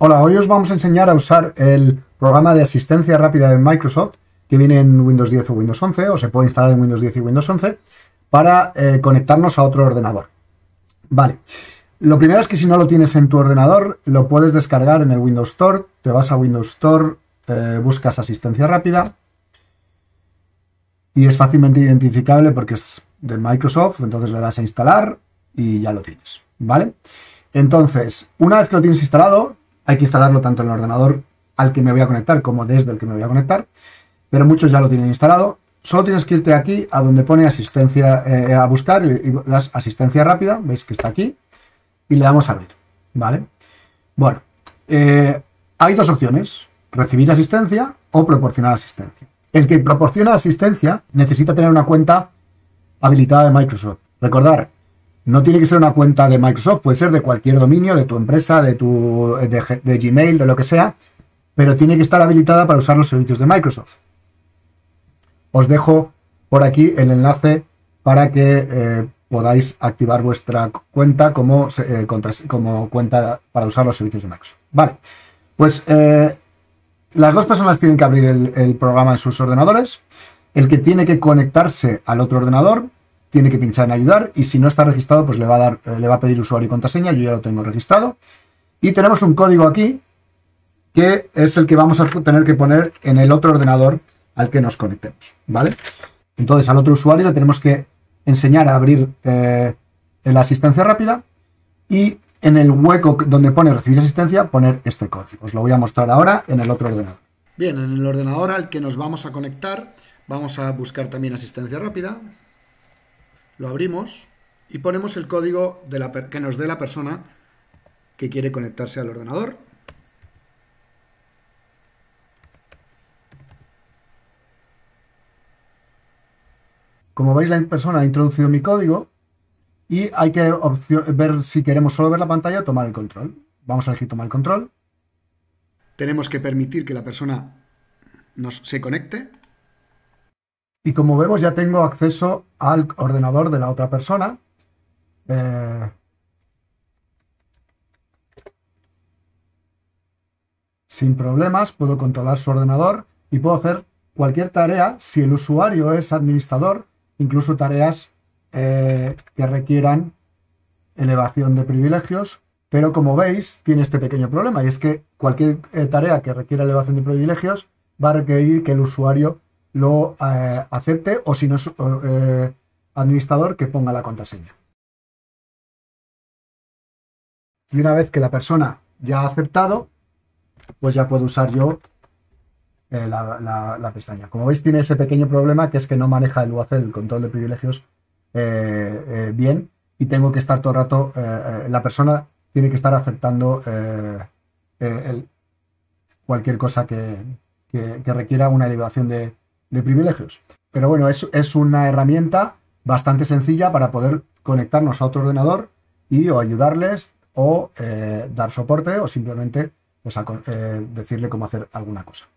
Hola, hoy os vamos a enseñar a usar el programa de asistencia rápida de Microsoft que viene en Windows 10 o Windows 11, o se puede instalar en Windows 10 y Windows 11, para conectarnos a otro ordenador. Vale, lo primero es que si no lo tienes en tu ordenador, lo puedes descargar en el Windows Store. Te vas a Windows Store, buscas asistencia rápida y es fácilmente identificable porque es de Microsoft, entonces le das a instalar y ya lo tienes, ¿vale? Entonces, una vez que lo tienes instalado, hay que instalarlo tanto en el ordenador al que me voy a conectar como desde el que me voy a conectar, pero muchos ya lo tienen instalado. Solo tienes que irte aquí a donde pone asistencia, a buscar y das asistencia rápida, veis que está aquí, y le damos a abrir, ¿vale? Bueno, hay dos opciones, recibir asistencia o proporcionar asistencia. El que proporciona asistencia necesita tener una cuenta habilitada de Microsoft. Recordar, no tiene que ser una cuenta de Microsoft, puede ser de cualquier dominio, de tu empresa, de Gmail, de lo que sea, pero tiene que estar habilitada para usar los servicios de Microsoft. Os dejo por aquí el enlace para que podáis activar vuestra cuenta como cuenta para usar los servicios de Microsoft. Vale, pues las dos personas tienen que abrir el programa en sus ordenadores. El que tiene que conectarse al otro ordenador tiene que pinchar en ayudar, y si no está registrado, pues le va a pedir usuario y contraseña. Yo ya lo tengo registrado. Y tenemos un código aquí, que es el que vamos a tener que poner en el otro ordenador al que nos conectemos, ¿vale? Entonces al otro usuario le tenemos que enseñar a abrir la asistencia rápida, y en el hueco donde pone recibir asistencia, poner este código. Os lo voy a mostrar ahora en el otro ordenador. Bien, en el ordenador al que nos vamos a conectar, vamos a buscar también asistencia rápida. Lo abrimos y ponemos el código que nos dé la persona que quiere conectarse al ordenador. Como veis, la persona ha introducido mi código y hay que ver si queremos solo ver la pantalla o tomar el control. Vamos a elegir tomar el control. Tenemos que permitir que la persona se conecte. Y como vemos, ya tengo acceso al ordenador de la otra persona. Sin problemas, puedo controlar su ordenador y puedo hacer cualquier tarea si el usuario es administrador, incluso tareas que requieran elevación de privilegios. Pero como veis, tiene este pequeño problema, y es que cualquier tarea que requiera elevación de privilegios va a requerir que el usuario lo acepte, o si no es administrador, que ponga la contraseña. Y una vez que la persona ya ha aceptado, pues ya puedo usar yo la pestaña. Como veis, tiene ese pequeño problema, que es que no maneja el control de privilegios bien, y tengo que estar todo el rato, la persona tiene que estar aceptando cualquier cosa que requiera una elevación de privilegios. Pero bueno, es una herramienta bastante sencilla para poder conectarnos a otro ordenador y o ayudarles o dar soporte, o simplemente pues, decirle cómo hacer alguna cosa.